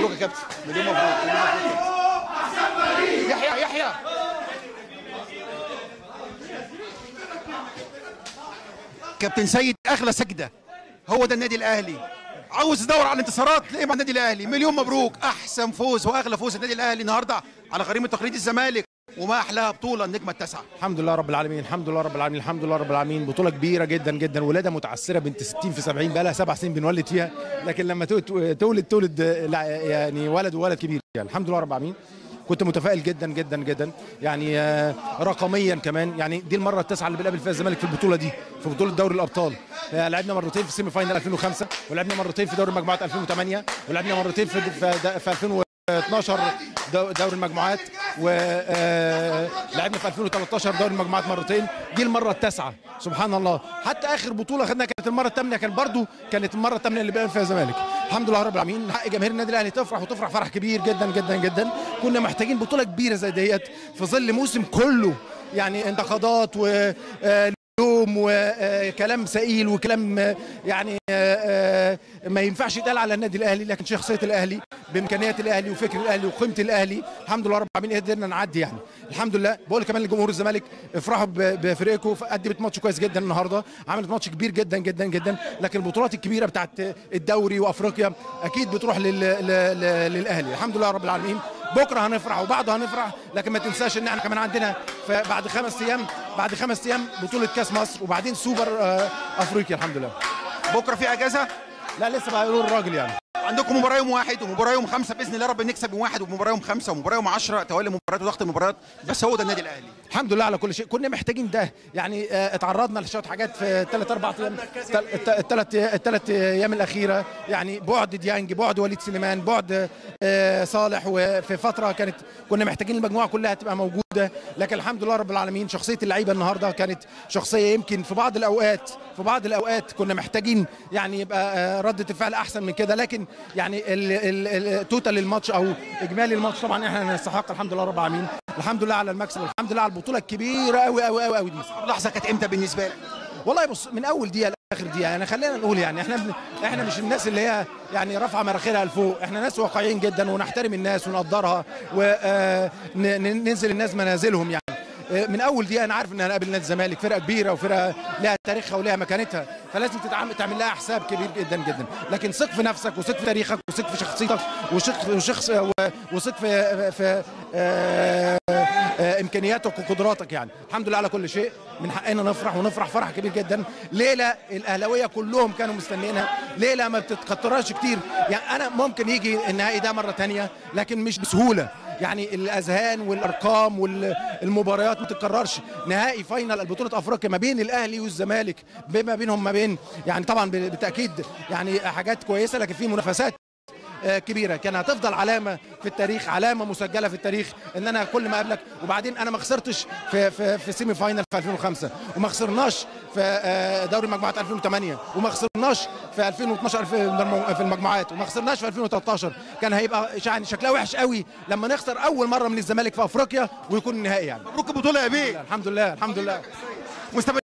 مبروك يا كابتن، مليون مبروك، مليون مبروك. يحيى يحيى كابتن سيد، اغلى سجده هو ده النادي الاهلي. عاوز تدور على الانتصارات تلاقيه مع النادي الاهلي. مليون مبروك، احسن فوز واغلى فوز النادي الاهلي النهارده على غريم تقليدي الزمالك، وما احلاها بطوله النجمه التاسعه. الحمد لله رب العالمين، الحمد لله رب العالمين، الحمد لله رب العالمين. بطوله كبيره جدا جدا، ولاده متعثره بنت 60 في 70، بقى لها 7 سنين بنولد فيها، لكن لما تولد يعني ولد وولد كبير يعني. الحمد لله رب العالمين. كنت متفائل جدا جدا جدا يعني رقميا كمان. يعني دي المره التاسعه اللي بنقابل فيها الزمالك في البطوله دي، في بطوله دوري الابطال. لعبنا مرتين في السيمي فاينال 2005، ولعبنا مرتين في دوري المجموعات 2008، ولعبنا مرتين في 2012 دوري المجموعات، ولعبنا في 2013 دوري المجموعات مرتين. دي المره التاسعه سبحان الله. حتى اخر بطوله خدناها كانت المره الثامنه، كانت المره الثامنه اللي بقى فيها الزمالك. الحمد لله رب العالمين. حق جماهير النادي الاهلي تفرح، وتفرح فرح كبير جدا جدا جدا. كنا محتاجين بطوله كبيره زي ديت في ظل موسم كله يعني انتقادات و لوم وكلام سئيل وكلام يعني ما ينفعش يتقال على النادي الاهلي، لكن شخصيه الاهلي بامكانيات الاهلي وفكر الاهلي وقيمه الاهلي الحمد لله رب العالمين قدرنا نعدي يعني. الحمد لله. بقول كمان لجمهور الزمالك افرحوا بفريقكم، قدمت ماتش كويس جدا النهارده، عملت ماتش كبير جدا جدا جدا. لكن البطولات الكبيره بتاعت الدوري وافريقيا اكيد بتروح للاهلي. الحمد لله رب العالمين. بكره هنفرح وبعده هنفرح، لكن ما تنساش ان احنا كمان عندنا بعد 5 ايام بطوله كاس مصر، وبعدين سوبر افريقيا. الحمد لله. بكره في اجازه؟ لا لسه بقى يقولوا الراجل يعني. عندكم مباراه يوم 1 ومباراه يوم 5 باذن الله رب نكسب يوم 1، ومباراه يوم 5 ومباراه يوم 10، توالي مباريات وضغط المباريات، بس هو ده النادي الاهلي. الحمد لله على كل شيء. كنا محتاجين ده يعني. اتعرضنا لشويه حاجات في 3-4 ايام، الثلاث ايام الاخيره يعني. بعد ديانج، بعد وليد سليمان، بعد صالح، وفي فتره كنا محتاجين المجموعه كلها تبقى موجوده. لكن الحمد لله رب العالمين شخصيه اللعيبه النهارده كانت شخصيه يمكن في بعض الاوقات كنا محتاجين يعني يبقى رده الفعل احسن من كده. لكن يعني التوتال الماتش او اجمالي الماتش طبعا احنا نستحق الحمد لله رب العالمين. الحمد لله على المكسب، والحمد لله على البطوله الكبيره قوي قوي قوي قوي دي. اللحظه كانت امتى بالنسبه لك؟ والله بص، من اول دقيقه لاخر دقيقه يعني. خلينا نقول يعني احنا مش الناس اللي هي يعني رافعه مراخيرها لفوق. احنا ناس واقعيين جدا، ونحترم الناس ونقدرها، وننزل الناس منازلهم يعني. من اول دقيقه انا عارف ان هنقابل نادي الزمالك، فرقه كبيره وفرقه لها تاريخها ولها مكانتها، فلازم تعمل لها حساب كبير جدا جدا. لكن ثق في نفسك، وثق في تاريخك، وثق في شخصيتك، وثق في امكانياتك وقدراتك يعني. الحمد لله على كل شيء. من حقنا نفرح، ونفرح فرح كبير جدا. ليله الاهلاويه كلهم كانوا مستنيينها، ليله ما بتتكترش كتير يعني. انا ممكن يجي النهائي ده مره ثانيه، لكن مش بسهوله يعني. الاذهان والارقام والمباريات ما تتكررش. نهائي فاينل بطوله افريقيا ما بين الاهلي والزمالك، بما بينهم ما بين يعني طبعا بالتاكيد يعني حاجات كويسه، لكن في منافسات كبيره. كان هتفضل علامه في التاريخ، علامه مسجله في التاريخ، ان انا كل ما اقابلك. وبعدين انا ما خسرتش في سيمي فاينل في 2005، وما خسرناش في دوري المجموعات 2008، وما خسرناش في 2012 في المجموعات، وما خسرناش في 2013. كان هيبقى يعني شكلها وحش قوي لما نخسر اول مره من الزمالك في افريقيا ويكون النهائي يعني. مبروك البطوله يا بيه. الحمد لله الحمد لله.